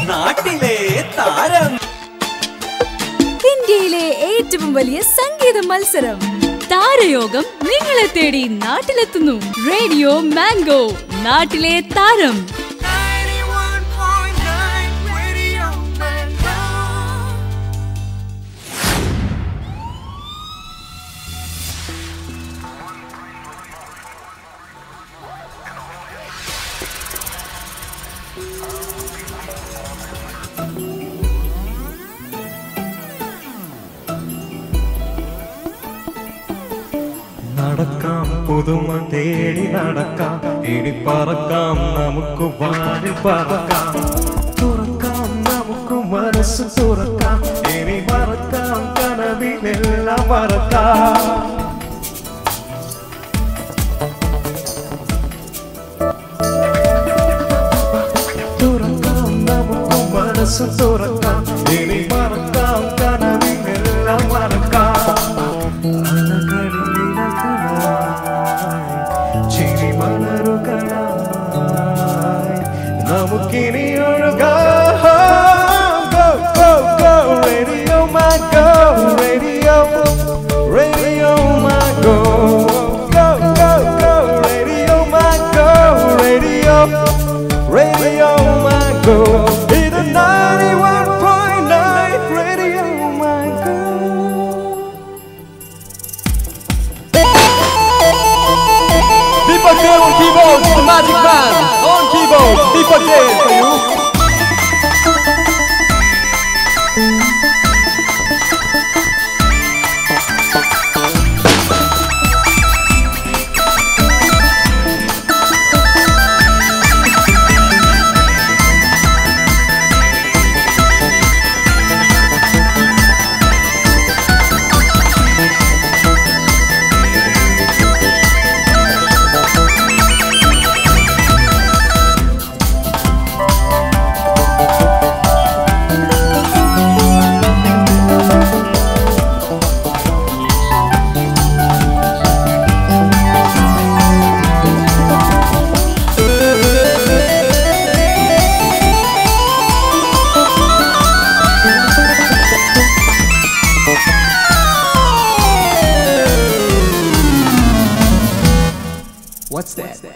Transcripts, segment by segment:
നാട്ടിലെ താരം. ഇന്ത്യയിലെ ഏറ്റവും വലിയ സംഗീത മത്സരം താരയോഗം നിങ്ങളെ തേടി നാട്ടിലെത്തുന്നു. റേഡിയോ മാംഗോ നാട്ടിലെ താരം. നടക്കാം പുതുമ തേടി നടക്കാം, ഇനി പറക്കാം നമുക്ക് വാനിൽ പറക്കാം. തുറക്കാം നമുക്ക് മനസ്സ് തുറക്കാം, ഇനി മറക്കാം കനവിലെല്ലാം മറക്കാം. തുറക്കാം നമുക്ക് മനസ്സ് തുറക്കാം, ഇനി മറക്കാം കനവിലെല്ലാം മറക്കാം. നമുക്കിനി ഒഴുകാം. Go, go, go, radio my go, radio, radio my go. Go, go, go, radio my go, radio, radio my go. It's 91.9 radio my go. Deepak Dev on keyboards, the magic man. On keyboard, Deepak Dev for you. What's that?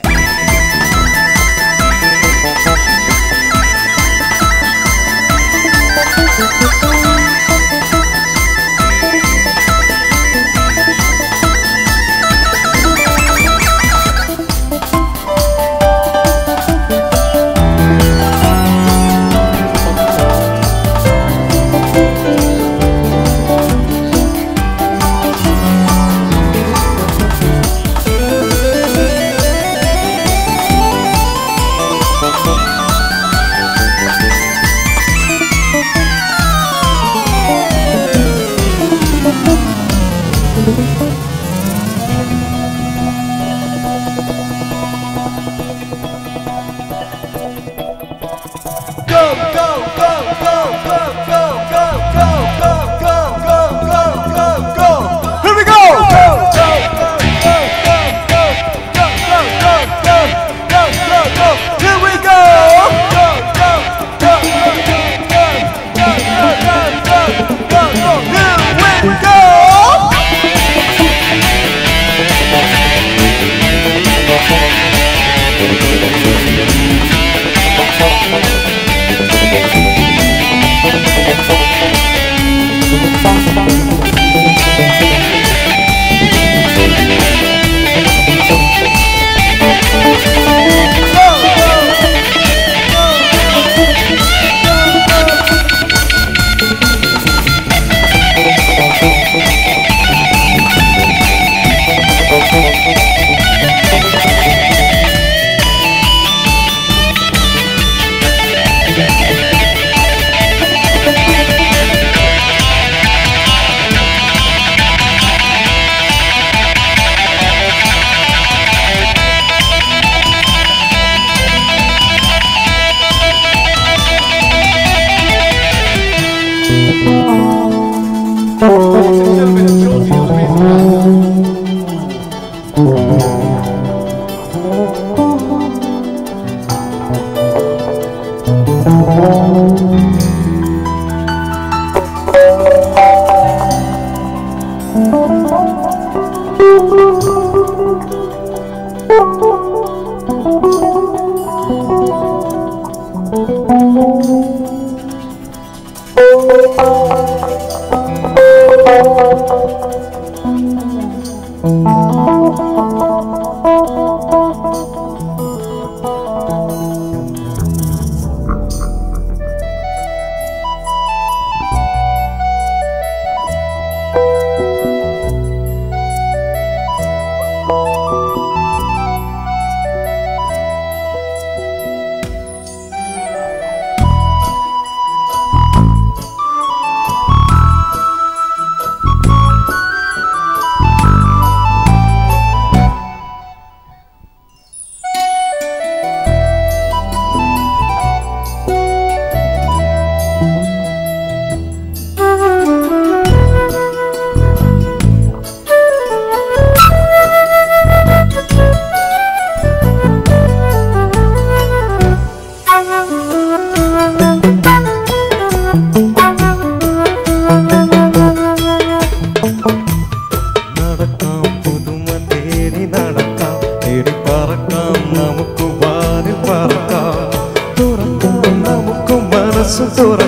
Turan